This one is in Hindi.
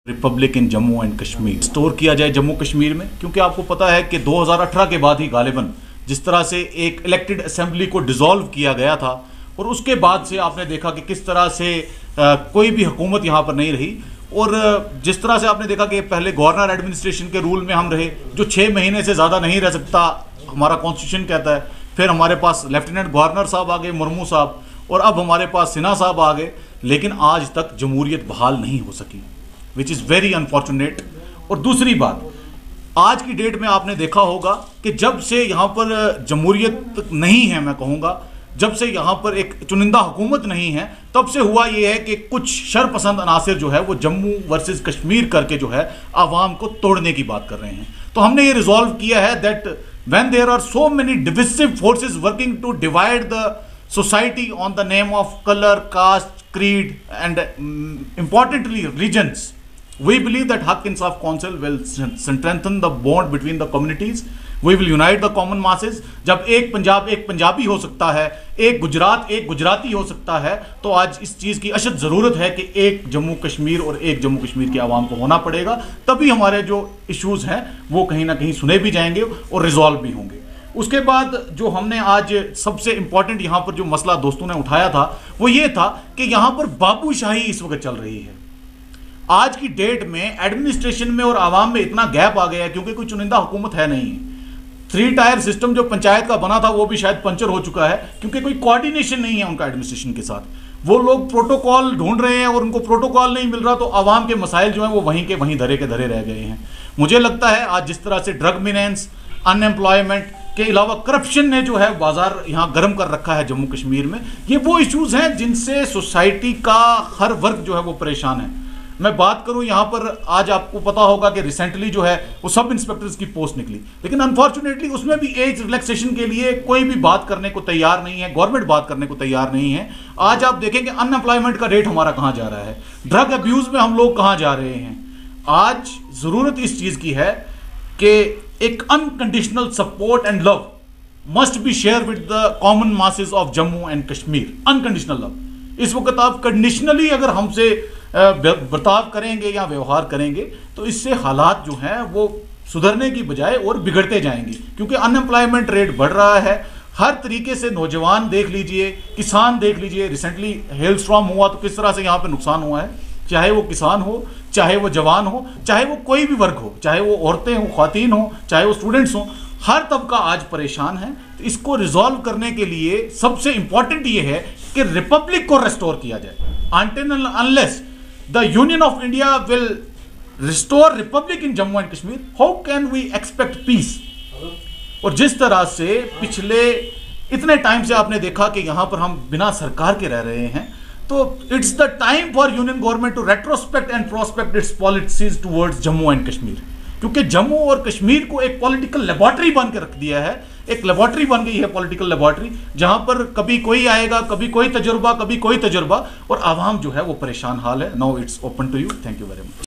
Republic in Jammu and Kashmir store किया जाए जम्मू कश्मीर में, क्योंकि आपको पता है कि 2018 के बाद ही गालिबन जिस तरह से एक इलेक्टेड असेंबली को डिसॉल्व किया गया था और उसके बाद से आपने देखा कि किस तरह से कोई भी हुकूमत यहाँ पर नहीं रही। और जिस तरह से आपने देखा कि पहले गवर्नर एडमिनिस्ट्रेशन के रूल में हम रहे, जो 6 महीने से ज़्यादा नहीं रह सकता, हमारा कॉन्स्टिट्यूशन कहता है। फिर हमारे पास लेफ्टिनेंट गवर्नर साहब आ गए, मुर्मू साहब, और अब हमारे पास सिन्हा साहब आ गए, लेकिन आज तक जमहूरियत बहाल नहीं हो सकी, विच इज़ वेरी अनफॉर्चुनेट। और दूसरी बात, आज की डेट में आपने देखा होगा कि जब से यहाँ पर जमहूरियत नहीं है, मैं कहूँगा जब से यहाँ पर एक चुनिंदा हुकूमत नहीं है, तब से हुआ ये है कि कुछ शरपसंद अनासिर जो है वो जम्मू वर्सेस कश्मीर करके जो है आवाम को तोड़ने की बात कर रहे हैं। तो हमने ये रिजॉल्व किया है that when there are so many divisive forces working to divide the society on the name of color, caste, creed and importantly religions, we believe that Haq Insaf Council will strengthen the bond between the communities. We will unite the common masses. जब एक पंजाब एक पंजाबी हो सकता है, एक गुजरात एक गुजराती हो सकता है, तो आज इस चीज़ की अशद ज़रूरत है कि एक जम्मू कश्मीर और एक जम्मू कश्मीर के आवाम को होना पड़ेगा। तभी हमारे जो इश्यूज़ हैं वो कहीं ना कहीं सुने भी जाएंगे और रिजॉल्व भी होंगे। उसके बाद जो हमने आज सबसे इंपॉर्टेंट यहाँ पर जो मसला दोस्तों ने उठाया था वो ये था कि यहाँ पर बाबूशाही इस वक्त चल रही है। आज की डेट में एडमिनिस्ट्रेशन में और आवाम में इतना गैप आ गया है, क्योंकि कोई चुनिंदा हुकूमत है नहीं। 3 टायर सिस्टम जो पंचायत का बना था वो भी शायद पंचर हो चुका है, क्योंकि कोई कोऑर्डिनेशन नहीं है उनका एडमिनिस्ट्रेशन के साथ। वो लोग प्रोटोकॉल ढूंढ रहे हैं और उनको प्रोटोकॉल नहीं मिल रहा, तो आवाम के मसाइल जो हैं वो वहीं के वहीं धरे के धरे रह गए हैं। मुझे लगता है आज जिस तरह से ड्रग मिनेंस, अनएम्प्लॉयमेंट के अलावा करप्शन ने जो है बाजार यहाँ गर्म कर रखा है जम्मू कश्मीर में, ये वो इश्यूज हैं जिनसे सोसाइटी का हर वर्ग जो है वो परेशान है। मैं बात करूँ यहाँ पर, आज आपको पता होगा कि रिसेंटली जो है वो सब इंस्पेक्टर्स की पोस्ट निकली, लेकिन अनफॉर्चुनेटली उसमें भी एज रिलैक्सेशन के लिए कोई भी बात करने को तैयार नहीं है, गवर्नमेंट बात करने को तैयार नहीं है। आज आप देखेंगे अनएम्प्लॉयमेंट का रेट हमारा कहाँ जा रहा है, ड्रग अब्यूज में हम लोग कहाँ जा रहे हैं। आज ज़रूरत इस चीज़ की है कि एक unconditional support and love must be share with the common masses of Jammu and Kashmir. Unconditional love. इस वक्त आप कंडीशनली अगर हमसे बर्ताव करेंगे या व्यवहार करेंगे तो इससे हालात जो हैं वो सुधरने की बजाय और बिगड़ते जाएंगे, क्योंकि अनएम्प्लॉयमेंट रेट बढ़ रहा है हर तरीके से। नौजवान देख लीजिए, किसान देख लीजिए, रिसेंटली हेल स्टॉर्म हुआ तो किस तरह से यहाँ पे नुकसान हुआ है, चाहे वो किसान हो, चाहे वो जवान हो, चाहे वो कोई भी वर्ग हो, चाहे वो औरतें हो, ख्वातीन हो, चाहे वो स्टूडेंट्स हो, हर तबका आज परेशान है। तो इसको रिजॉल्व करने के लिए सबसे इंपॉर्टेंट ये है कि रिपब्लिक को रेस्टोर किया जाए। Until unless the union of India will restore republic in Jammu and Kashmir, how can we expect peace. और जिस तरह से पिछले इतने टाइम से आपने देखा कि यहाँ पर हम बिना सरकार के रह रहे हैं, तो it's the time for union government to retrospect and prospect its policies towards Jammu and Kashmir, क्योंकि जम्मू और कश्मीर को एक पॉलिटिकल लेबोरेटरी बन के रख दिया है। एक लेबोरेटरी बन गई है, पॉलिटिकल लेबोरेटरी, जहां पर कभी कोई आएगा, कभी कोई तजुर्बा, कभी कोई तजुर्बा, और आवाम जो है वो परेशान हाल है। Now it's open to you. Thank you very much.